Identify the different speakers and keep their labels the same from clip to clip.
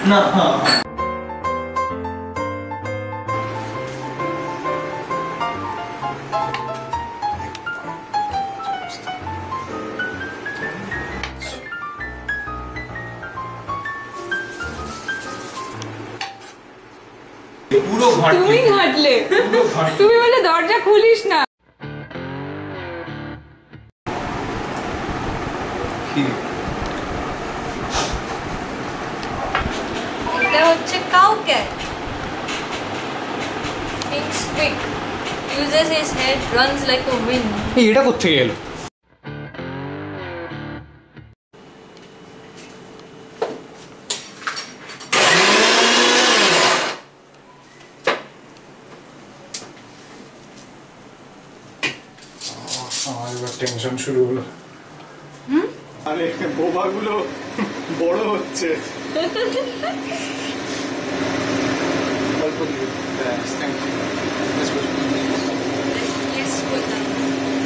Speaker 1: না পুরো ঘর
Speaker 2: তুমি ঘাটলে, তুমি বলে দরজা খুলিস না।
Speaker 3: এটা হচ্ছে cow cat. Thinks quick, uses his head, runs like a wind.
Speaker 1: এটা কোথায় গেল? টেনশন শুরু হলো। আরে বোবা গুলো বড় হচ্ছে। অল্প দিকে থ্যাংক ইউ।
Speaker 3: Yes, बोलता है।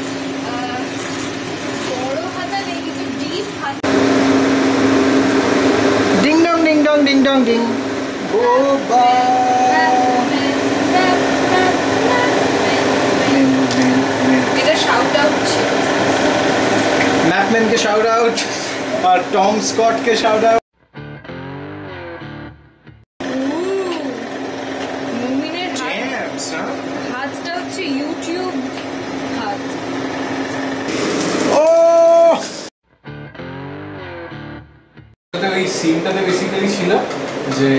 Speaker 3: बड़ो हाथा नहीं तो deep हाथा।
Speaker 1: Ding dong ding dong ding dong ding. बोबा।
Speaker 3: इधर shout out ছিল।
Speaker 1: मैपमैन के शाउट आउट और टॉम स्कॉट के शाउट आउट।
Speaker 3: মুমিনের হাতটা হচ্ছে ইউটিউব হাত।
Speaker 1: ও তো এই সিনটাতে বেসিক্যালি ছিল যে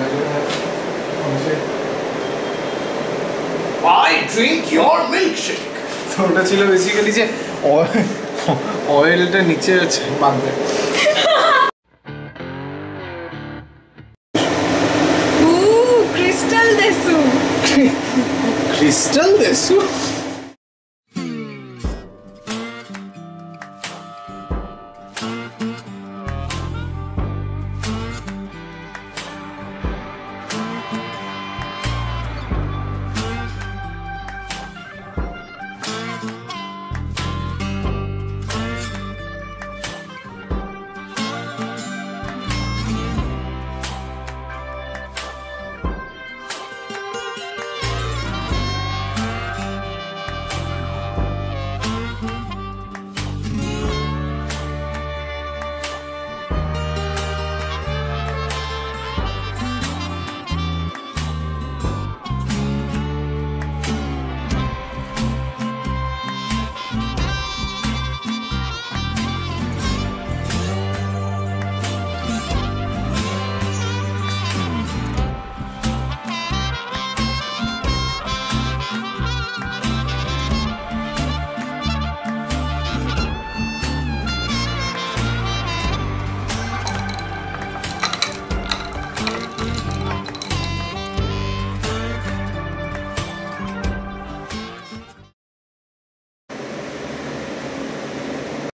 Speaker 1: I drink your milkshake তো ওটা ছিল বেসিক্যালি যে অয়েলটা নিচে আছে বাঁধবে।
Speaker 2: ক্রিস্টাল দেসু।
Speaker 1: ক্রিস্টাল দেসু